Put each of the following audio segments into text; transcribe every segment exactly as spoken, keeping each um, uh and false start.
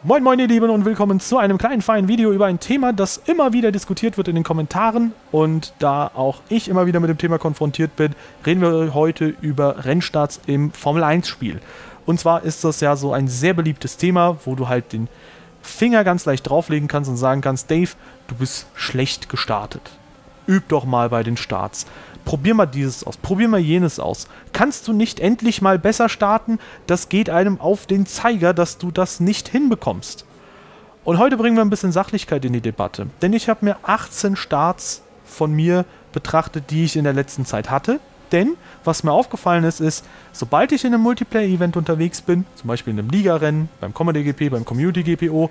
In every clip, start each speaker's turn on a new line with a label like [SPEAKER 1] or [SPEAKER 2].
[SPEAKER 1] Moin moin ihr Lieben und willkommen zu einem kleinen feinen Video über ein Thema, das immer wieder diskutiert wird in den Kommentaren, und da auch ich immer wieder mit dem Thema konfrontiert bin, reden wir heute über Rennstarts im Formel eins Spiel. Und zwar ist das ja so ein sehr beliebtes Thema, wo du halt den Finger ganz leicht drauflegen kannst und sagen kannst, Dave, du bist schlecht gestartet. Üb doch mal bei den Starts. Probier mal dieses aus, probier mal jenes aus. Kannst du nicht endlich mal besser starten? Das geht einem auf den Zeiger, dass du das nicht hinbekommst. Und heute bringen wir ein bisschen Sachlichkeit in die Debatte. Denn ich habe mir achtzehn Starts von mir betrachtet, die ich in der letzten Zeit hatte. Denn, was mir aufgefallen ist, ist, sobald ich in einem Multiplayer-Event unterwegs bin, zum Beispiel in einem Liga-Rennen, beim Comedy G P, beim Community G P O,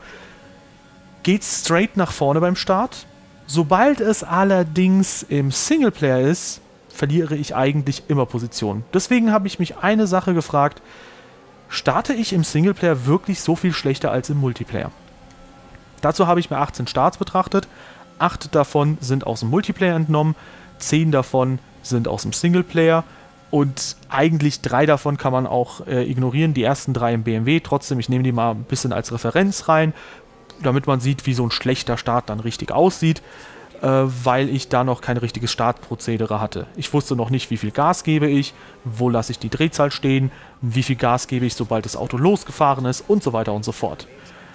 [SPEAKER 1] geht's straight nach vorne beim Start. Sobald es allerdings im Singleplayer ist, verliere ich eigentlich immer Positionen. Deswegen habe ich mich eine Sache gefragt: Starte ich im Singleplayer wirklich so viel schlechter als im Multiplayer? Dazu habe ich mir achtzehn Starts betrachtet. acht davon sind aus dem Multiplayer entnommen, zehn davon sind aus dem Singleplayer und eigentlich drei davon kann man auch äh, ignorieren, die ersten drei im B M W. Trotzdem, ich nehme die mal ein bisschen als Referenz rein, damit man sieht, wie so ein schlechter Start dann richtig aussieht, äh, weil ich da noch kein richtiges Startprozedere hatte. Ich wusste noch nicht, wie viel Gas gebe ich, wo lasse ich die Drehzahl stehen, wie viel Gas gebe ich, sobald das Auto losgefahren ist und so weiter und so fort.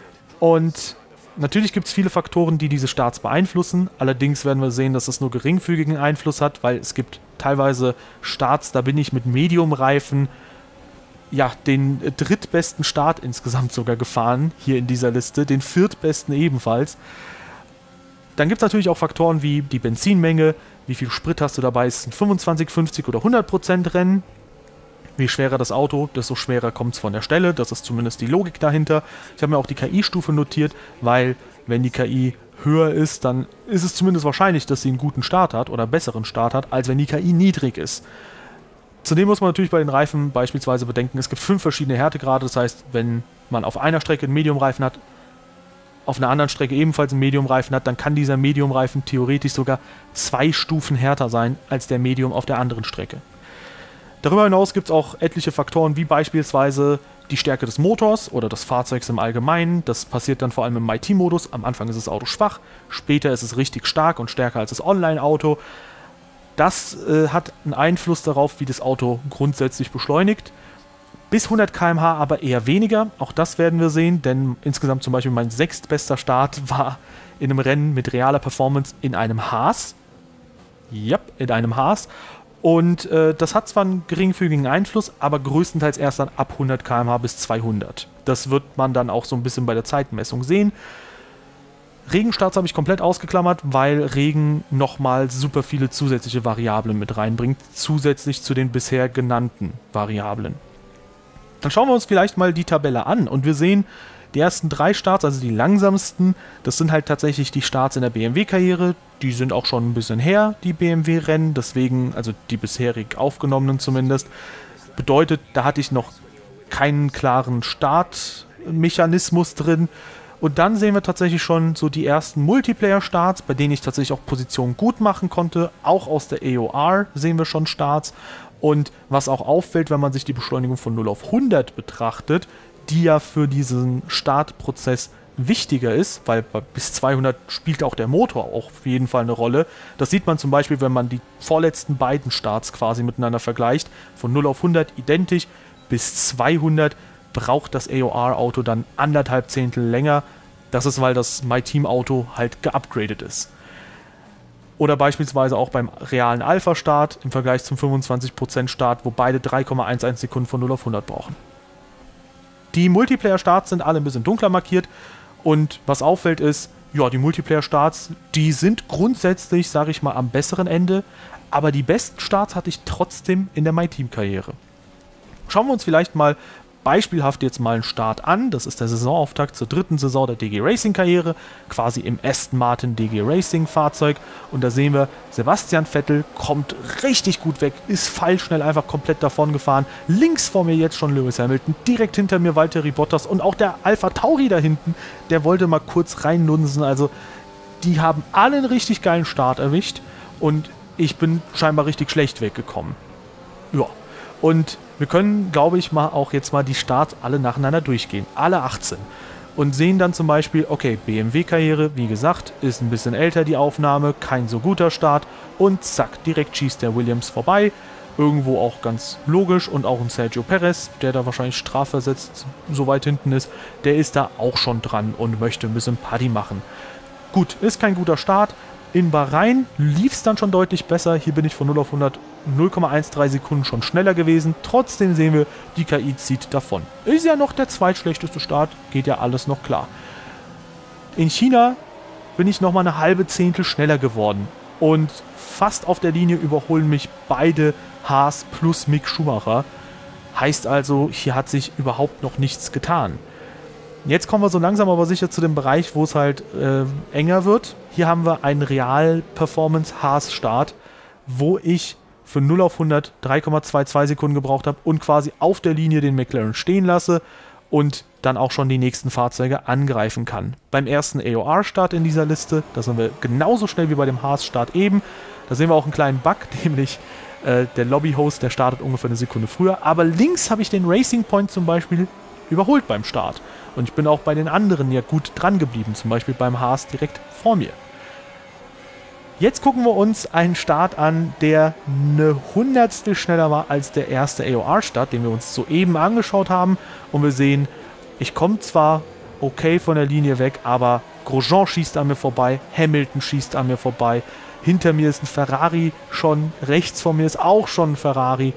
[SPEAKER 1] Und natürlich gibt es viele Faktoren, die diese Starts beeinflussen, allerdings werden wir sehen, dass es nur geringfügigen Einfluss hat, weil es gibt teilweise Starts, da bin ich mit Medium-Reifen ja, den drittbesten Start insgesamt sogar gefahren, hier in dieser Liste, den viertbesten ebenfalls. Dann gibt es natürlich auch Faktoren wie die Benzinmenge, wie viel Sprit hast du dabei, ist es ein fünfundzwanzig, fünfzig oder hundert Prozent Rennen. Je schwerer das Auto, desto schwerer kommt es von der Stelle, das ist zumindest die Logik dahinter. Ich habe mir auch die K I-Stufe notiert, weil wenn die K I höher ist, dann ist es zumindest wahrscheinlich, dass sie einen guten Start hat oder besseren Start hat, als wenn die K I niedrig ist. Zudem muss man natürlich bei den Reifen beispielsweise bedenken, es gibt fünf verschiedene Härtegrade, das heißt, wenn man auf einer Strecke einen Medium-Reifen hat, auf einer anderen Strecke ebenfalls einen Medium-Reifen hat, dann kann dieser Medium-Reifen theoretisch sogar zwei Stufen härter sein als der Medium auf der anderen Strecke. Darüber hinaus gibt es auch etliche Faktoren, wie beispielsweise die Stärke des Motors oder des Fahrzeugs im Allgemeinen. Das passiert dann vor allem im My Team-Modus. Am Anfang ist das Auto schwach, später ist es richtig stark und stärker als das Online-Auto. Das äh, hat einen Einfluss darauf, wie das Auto grundsätzlich beschleunigt. Bis hundert Kilometer pro Stunde aber eher weniger. Auch das werden wir sehen, denn insgesamt zum Beispiel mein sechstbester Start war in einem Rennen mit realer Performance in einem Haas. Yep, in einem Haas. Und äh, das hat zwar einen geringfügigen Einfluss, aber größtenteils erst dann ab hundert Kilometer pro Stunde bis zweihundert. Das wird man dann auch so ein bisschen bei der Zeitmessung sehen. Regenstarts habe ich komplett ausgeklammert, weil Regen nochmal super viele zusätzliche Variablen mit reinbringt, zusätzlich zu den bisher genannten Variablen. Dann schauen wir uns vielleicht mal die Tabelle an und wir sehen, die ersten drei Starts, also die langsamsten, das sind halt tatsächlich die Starts in der B M W-Karriere. Die sind auch schon ein bisschen her, die B M W-Rennen, deswegen, also die bisherig aufgenommenen zumindest. Bedeutet, da hatte ich noch keinen klaren Startmechanismus drin. Und dann sehen wir tatsächlich schon so die ersten Multiplayer-Starts, bei denen ich tatsächlich auch Positionen gut machen konnte. Auch aus der A O R sehen wir schon Starts. Und was auch auffällt, wenn man sich die Beschleunigung von null auf hundert betrachtet, die ja für diesen Startprozess wichtiger ist, weil bis zweihundert spielt auch der Motor auch auf jeden Fall eine Rolle. Das sieht man zum Beispiel, wenn man die vorletzten beiden Starts quasi miteinander vergleicht. Von null auf hundert identisch, bis zweihundert braucht das A O R-Auto dann anderthalb Zehntel länger. Das ist, weil das My Team-Auto halt geupgradet ist. Oder beispielsweise auch beim realen Alpha-Start im Vergleich zum fünfundzwanzig Prozent Start, wo beide drei Komma elf Sekunden von null auf hundert brauchen. Die Multiplayer-Starts sind alle ein bisschen dunkler markiert und was auffällt ist, ja, die Multiplayer-Starts, die sind grundsätzlich, sage ich mal, am besseren Ende, aber die besten Starts hatte ich trotzdem in der My Team-Karriere. Schauen wir uns vielleicht mal beispielhaft jetzt mal einen Start an. Das ist der Saisonauftakt zur dritten Saison der D G Racing Karriere, quasi im Aston Martin D G Racing Fahrzeug. Und da sehen wir, Sebastian Vettel kommt richtig gut weg, ist fallschnell einfach komplett davon gefahren. Links vor mir jetzt schon Lewis Hamilton, direkt hinter mir Valtteri Bottas und auch der Alpha Tauri da hinten, der wollte mal kurz reinnunsen. Also die haben alle einen richtig geilen Start erwischt und ich bin scheinbar richtig schlecht weggekommen. Ja, und wir können, glaube ich, mal auch jetzt mal die Starts alle nacheinander durchgehen. Alle achtzehn. und sehen dann zum Beispiel, okay, B M W-Karriere, wie gesagt, ist ein bisschen älter die Aufnahme, kein so guter Start und zack, direkt schießt der Williams vorbei. Irgendwo auch ganz logisch und auch ein Sergio Perez, der da wahrscheinlich strafversetzt so weit hinten ist, der ist da auch schon dran und möchte ein bisschen Party machen. Gut, ist kein guter Start. In Bahrain lief es dann schon deutlich besser. Hier bin ich von null auf hundert null Komma dreizehn Sekunden schon schneller gewesen. Trotzdem sehen wir, die K I zieht davon. Ist ja noch der zweitschlechteste Start, geht ja alles noch klar. In China bin ich nochmal eine halbe Zehntel schneller geworden. Und fast auf der Linie überholen mich beide Haas plus Mick Schumacher. Heißt also, hier hat sich überhaupt noch nichts getan. Jetzt kommen wir so langsam aber sicher zu dem Bereich, wo es halt äh, enger wird. Hier haben wir einen Real-Performance-Haas-Start, wo ich für null auf hundert drei Komma zweiundzwanzig Sekunden gebraucht habe und quasi auf der Linie den McLaren stehen lasse und dann auch schon die nächsten Fahrzeuge angreifen kann. Beim ersten A O R-Start in dieser Liste, da sind wir genauso schnell wie bei dem Haas-Start eben. Da sehen wir auch einen kleinen Bug, nämlich äh, der Lobby-Host, der startet ungefähr eine Sekunde früher. Aber links habe ich den Racing Point zum Beispiel überholt beim Start. Und ich bin auch bei den anderen ja gut dran geblieben, zum Beispiel beim Haas direkt vor mir. Jetzt gucken wir uns einen Start an, der eine Hundertstel schneller war als der erste A O R-Start, den wir uns soeben angeschaut haben. Und wir sehen, ich komme zwar okay von der Linie weg, aber Grosjean schießt an mir vorbei, Hamilton schießt an mir vorbei, hinter mir ist ein Ferrari schon, rechts von mir ist auch schon ein Ferrari.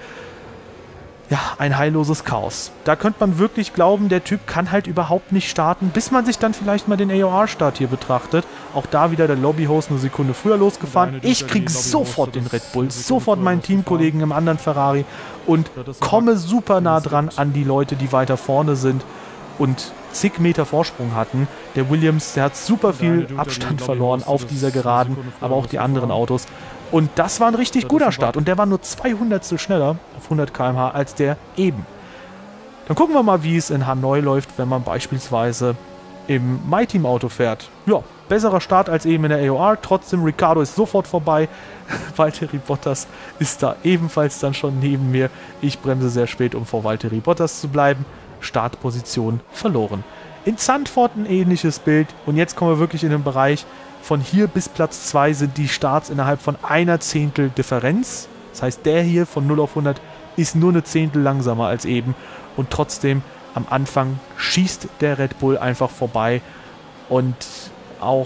[SPEAKER 1] Ja, ein heilloses Chaos. Da könnte man wirklich glauben, der Typ kann halt überhaupt nicht starten, bis man sich dann vielleicht mal den A O R-Start hier betrachtet. Auch da wieder der Lobbyhost eine Sekunde früher losgefahren. Ich kriege sofort den Red Bull, sofort meinen Teamkollegen im anderen Ferrari und komme super nah dran an die Leute, die weiter vorne sind und zig Meter Vorsprung hatten. Der Williams, der hat super viel Abstand verloren auf dieser Geraden, aber auch die anderen Autos. Und das war ein richtig guter Start. Und der war nur zweihundertstel schneller auf hundert Kilometer pro Stunde als der eben. Dann gucken wir mal, wie es in Hanoi läuft, wenn man beispielsweise im MyTeam-Auto fährt. Ja, besserer Start als eben in der A O R. Trotzdem, Ricciardo ist sofort vorbei. Valtteri Bottas ist da ebenfalls dann schon neben mir. Ich bremse sehr spät, um vor Valtteri Bottas zu bleiben. Startposition verloren. In Zandvoort ein ähnliches Bild. Und jetzt kommen wir wirklich in den Bereich, von hier bis Platz zwei sind die Starts innerhalb von einer Zehntel Differenz. Das heißt, der hier von null auf hundert ist nur eine Zehntel langsamer als eben. Und trotzdem am Anfang schießt der Red Bull einfach vorbei. Und auch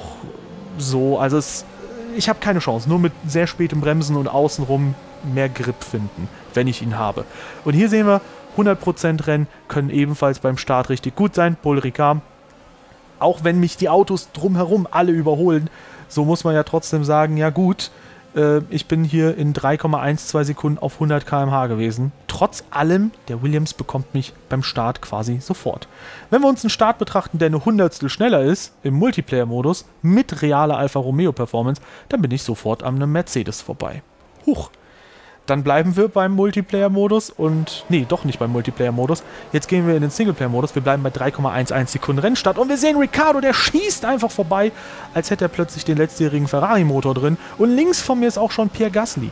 [SPEAKER 1] so, also es, ich habe keine Chance. Nur mit sehr spätem Bremsen und außenrum mehr Grip finden, wenn ich ihn habe. Und hier sehen wir, hundert Prozent Rennen können ebenfalls beim Start richtig gut sein. Paul Ricard. Auch wenn mich die Autos drumherum alle überholen, so muss man ja trotzdem sagen, ja gut, äh, ich bin hier in drei Komma zwölf Sekunden auf hundert Kilometer pro Stunde gewesen. Trotz allem, der Williams bekommt mich beim Start quasi sofort. Wenn wir uns einen Start betrachten, der eine Hundertstel schneller ist, im Multiplayer-Modus, mit realer Alfa Romeo-Performance, dann bin ich sofort an einem Mercedes vorbei. Huch! Dann bleiben wir beim Multiplayer-Modus und... Nee, doch nicht beim Multiplayer-Modus. Jetzt gehen wir in den Singleplayer-Modus. Wir bleiben bei drei Komma elf Sekunden Rennstart und wir sehen Ricciardo, der schießt einfach vorbei, als hätte er plötzlich den letztjährigen Ferrari-Motor drin. Und links von mir ist auch schon Pierre Gasly.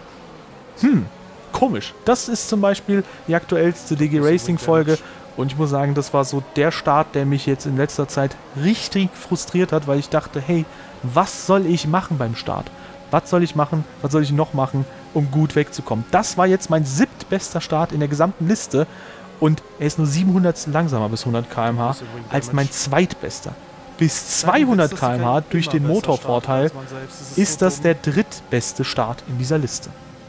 [SPEAKER 1] Hm, komisch. Das ist zum Beispiel die aktuellste D G Racing-Folge und ich muss sagen, das war so der Start, der mich jetzt in letzter Zeit richtig frustriert hat, weil ich dachte, hey, was soll ich machen beim Start? Was soll ich machen? Was soll ich noch machen, um gut wegzukommen? Das war jetzt mein siebtbester Start in der gesamten Liste und er ist nur siebenhundertstel langsamer bis hundert Kilometer pro Stunde als mein zweitbester. Bis zweihundert Kilometer pro Stunde durch den Motorvorteil ist das der drittbeste Start in dieser Liste.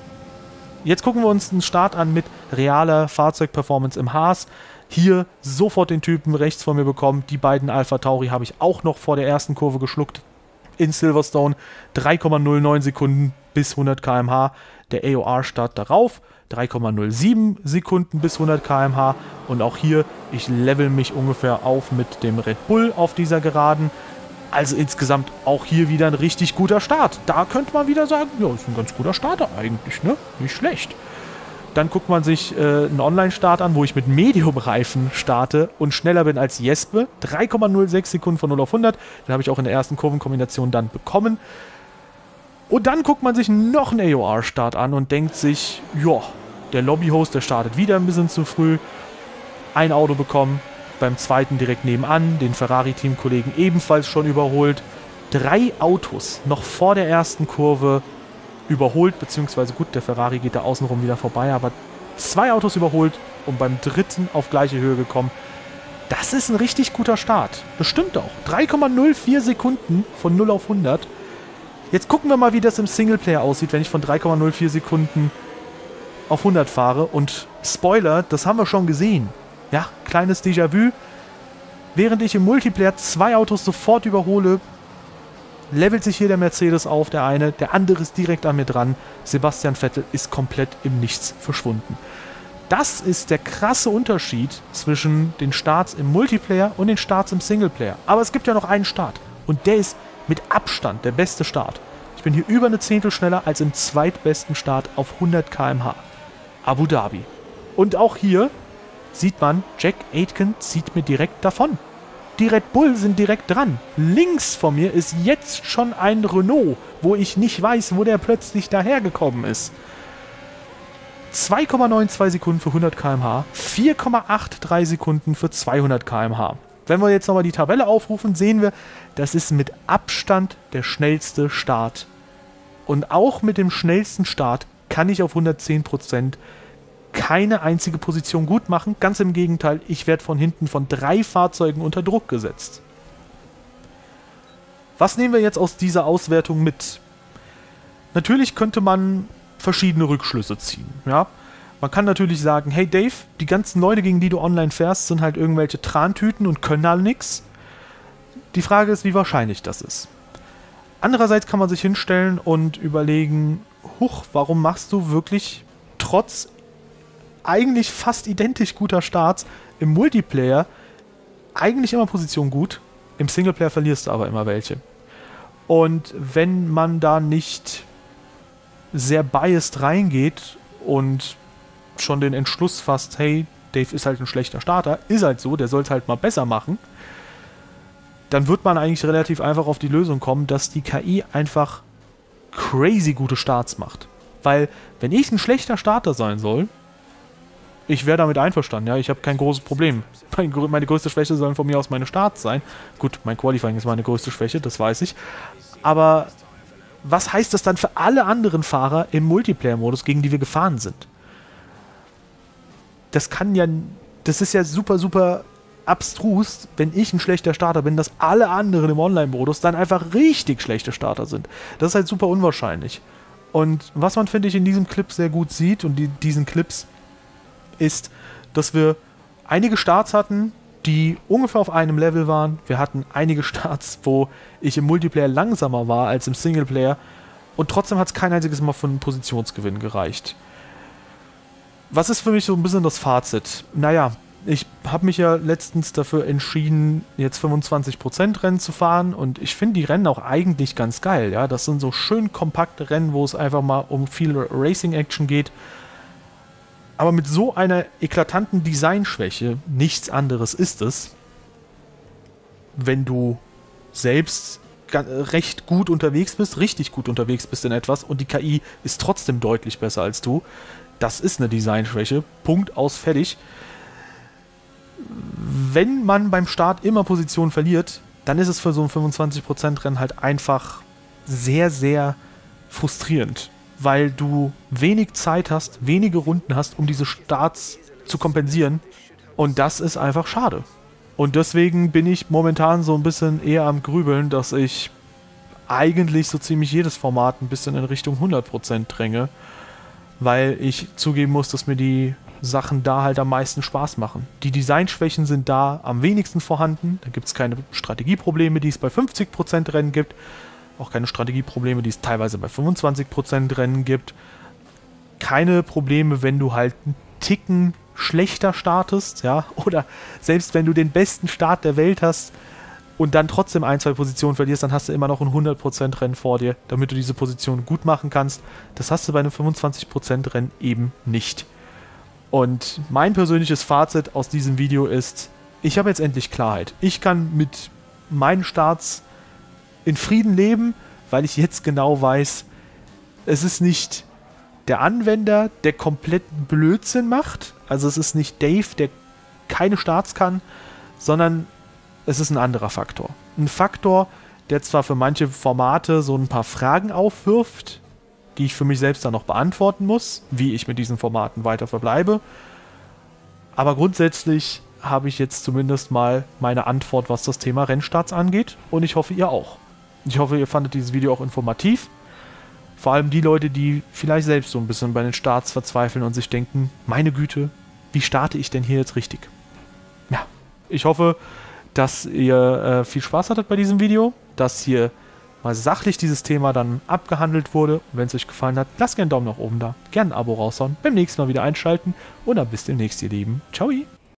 [SPEAKER 1] Jetzt gucken wir uns einen Start an mit realer Fahrzeugperformance im Haas. Hier sofort den Typen rechts von mir bekommen. Die beiden Alpha Tauri habe ich auch noch vor der ersten Kurve geschluckt. In Silverstone drei Komma null neun Sekunden bis hundert Kilometer pro Stunde. Der A O R-Start darauf drei Komma null sieben Sekunden bis hundert Kilometer pro Stunde. Und auch hier, ich level mich ungefähr auf mit dem Red Bull auf dieser Geraden. Also insgesamt auch hier wieder ein richtig guter Start. Da könnte man wieder sagen, ja, ist ein ganz guter Starter eigentlich, ne? Nicht schlecht. Dann guckt man sich äh, einen Online-Start an, wo ich mit Medium-Reifen starte und schneller bin als Jespe. drei Komma null sechs Sekunden von null auf hundert. Den habe ich auch in der ersten Kurvenkombination dann bekommen. Und dann guckt man sich noch einen A O R-Start an und denkt sich, ja, der Lobby-Host, der startet wieder ein bisschen zu früh. Ein Auto bekommen. beim zweiten direkt nebenan den Ferrari-Teamkollegen ebenfalls schon überholt. Drei Autos noch vor der ersten Kurve überholt, beziehungsweise gut, der Ferrari geht da außenrum wieder vorbei, aber zwei Autos überholt und beim dritten auf gleiche Höhe gekommen. Das ist ein richtig guter Start. Das stimmt auch. drei Komma null vier Sekunden von null auf hundert. Jetzt gucken wir mal, wie das im Singleplayer aussieht, wenn ich von drei Komma null vier Sekunden auf hundert fahre. Und Spoiler, das haben wir schon gesehen. Ja, kleines Déjà-vu. Während ich im Multiplayer zwei Autos sofort überhole, levelt sich hier der Mercedes auf, der eine, der andere ist direkt an mir dran. Sebastian Vettel ist komplett im Nichts verschwunden. Das ist der krasse Unterschied zwischen den Starts im Multiplayer und den Starts im Singleplayer. Aber es gibt ja noch einen Start und der ist mit Abstand der beste Start. Ich bin hier über eine Zehntel schneller als im zweitbesten Start auf hundert Kilometer pro Stunde. Abu Dhabi. Und auch hier sieht man, Jack Aitken zieht mir direkt davon. Die Red Bull sind direkt dran. Links von mir ist jetzt schon ein Renault, wo ich nicht weiß, wo der plötzlich dahergekommen ist. zwei Komma neunundzwanzig Sekunden für hundert Kilometer pro Stunde, vier Komma dreiundachtzig Sekunden für zweihundert Kilometer pro Stunde. Wenn wir jetzt nochmal die Tabelle aufrufen, sehen wir, das ist mit Abstand der schnellste Start. Und auch mit dem schnellsten Start kann ich auf hundertzehn Prozent keine einzige Position gut machen. Ganz im Gegenteil, ich werde von hinten von drei Fahrzeugen unter Druck gesetzt. Was nehmen wir jetzt aus dieser Auswertung mit? Natürlich könnte man verschiedene Rückschlüsse ziehen. Ja? Man kann natürlich sagen, hey Dave, die ganzen Leute, gegen die du online fährst, sind halt irgendwelche Trantüten und können alle nichts. Die Frage ist, wie wahrscheinlich das ist. Andererseits kann man sich hinstellen und überlegen, huch, warum machst du wirklich trotz eigentlich fast identisch guter Starts im Multiplayer eigentlich immer Position gut, im Singleplayer verlierst du aber immer welche. Und wenn man da nicht sehr biased reingeht und schon den Entschluss fasst, hey, Dave ist halt ein schlechter Starter, ist halt so, der soll es halt mal besser machen, dann wird man eigentlich relativ einfach auf die Lösung kommen, dass die K I einfach crazy gute Starts macht. Weil, wenn ich ein schlechter Starter sein soll, ich wäre damit einverstanden, ja, ich habe kein großes Problem. Mein, meine größte Schwäche sollen von mir aus meine Starts sein. Gut, mein Qualifying ist meine größte Schwäche, das weiß ich. Aber was heißt das dann für alle anderen Fahrer im Multiplayer-Modus, gegen die wir gefahren sind? Das kann ja, das ist ja super, super abstrus, wenn ich ein schlechter Starter bin, dass alle anderen im Online-Modus dann einfach richtig schlechte Starter sind. Das ist halt super unwahrscheinlich. Und was man, finde ich, in diesem Clip sehr gut sieht und die, diesen Clips, ist, dass wir einige Starts hatten, die ungefähr auf einem Level waren. Wir hatten einige Starts, wo ich im Multiplayer langsamer war als im Singleplayer und trotzdem hat es kein einziges Mal für einen Positionsgewinn gereicht. Was ist für mich so ein bisschen das Fazit? Naja, ich habe mich ja letztens dafür entschieden, jetzt fünfundzwanzig Prozent Rennen zu fahren und ich finde die Rennen auch eigentlich ganz geil. Ja? Das sind so schön kompakte Rennen, wo es einfach mal um viel Racing-Action geht. Aber mit so einer eklatanten Designschwäche, nichts anderes ist es, wenn du selbst recht gut unterwegs bist, richtig gut unterwegs bist in etwas und die K I ist trotzdem deutlich besser als du, das ist eine Designschwäche, Punkt, aus, fertig. Wenn man beim Start immer Position verliert, dann ist es für so ein fünfundzwanzig Prozent Rennen halt einfach sehr, sehr frustrierend, weil du wenig Zeit hast, wenige Runden hast, um diese Starts zu kompensieren und das ist einfach schade. Und deswegen bin ich momentan so ein bisschen eher am Grübeln, dass ich eigentlich so ziemlich jedes Format ein bisschen in Richtung hundert Prozent dränge, weil ich zugeben muss, dass mir die Sachen da halt am meisten Spaß machen. Die Designschwächen sind da am wenigsten vorhanden, da gibt es keine Strategieprobleme, die es bei fünfzig Prozent Rennen gibt, auch keine Strategieprobleme, die es teilweise bei fünfundzwanzig Prozent Rennen gibt, keine Probleme, wenn du halt einen Ticken schlechter startest, ja, oder selbst wenn du den besten Start der Welt hast und dann trotzdem ein, zwei Positionen verlierst, dann hast du immer noch ein hundert Prozent Rennen vor dir, damit du diese Position gut machen kannst. Das hast du bei einem fünfundzwanzig Prozent Rennen eben nicht. Und mein persönliches Fazit aus diesem Video ist, ich habe jetzt endlich Klarheit. Ich kann mit meinen Starts in Frieden leben, weil ich jetzt genau weiß, es ist nicht der Anwender, der komplett Blödsinn macht. Also es ist nicht Dave, der keine Starts kann, sondern es ist ein anderer Faktor. Ein Faktor, der zwar für manche Formate so ein paar Fragen aufwirft, die ich für mich selbst dann noch beantworten muss, wie ich mit diesen Formaten weiter verbleibe, aber grundsätzlich habe ich jetzt zumindest mal meine Antwort, was das Thema Rennstarts angeht, und ich hoffe, ihr auch. Ich hoffe, ihr fandet dieses Video auch informativ. Vor allem die Leute, die vielleicht selbst so ein bisschen bei den Starts verzweifeln und sich denken, meine Güte, wie starte ich denn hier jetzt richtig? Ja, ich hoffe, dass ihr äh, viel Spaß hattet bei diesem Video, dass hier mal sachlich dieses Thema dann abgehandelt wurde. Und wenn es euch gefallen hat, lasst gerne einen Daumen nach oben da, gerne ein Abo raushauen, beim nächsten Mal wieder einschalten und dann bis demnächst, ihr Lieben. Ciao!